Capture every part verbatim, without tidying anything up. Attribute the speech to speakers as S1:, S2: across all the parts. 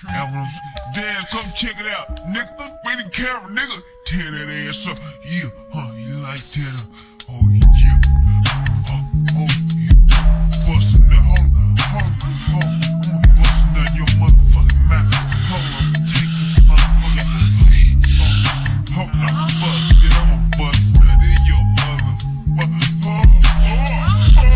S1: Albums. Dad, come check it out. Nigga, wait the camera, nigga. Tear that ass up. Yeah, huh, you like that? Oh, yeah. Oh, oh, yeah. Bustin' that, hold, hold, hold. I'm bustin' that your motherfucking mouth. Hold on, take this motherfucking. Oh, hold on, bust it. I'ma bust that in your mother. Oh, oh, oh, oh,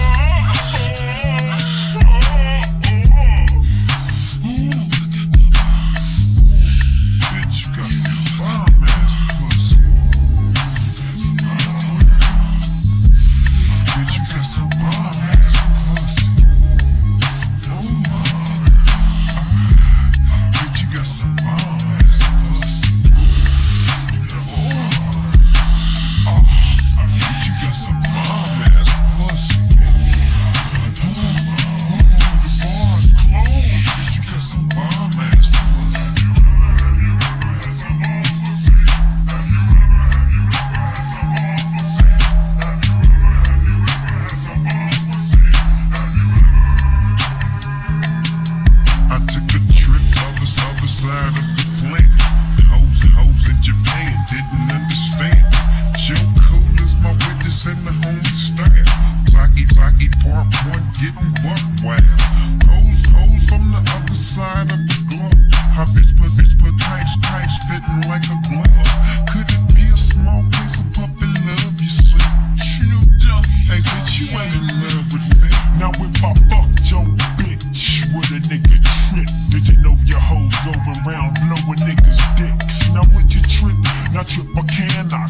S1: getting buck wild. Hoes, hoes from the other side of the globe. Her bitch put, bitch put tights, tights fitting like a glove. Could it be a small piece of puppy love? You see, hey bitch, you ain't in love with me. Now if I fucked your bitch, would a nigga trip? Did you know your hoes going round blowing niggas' dicks? Now would you trip? Now trip I can, I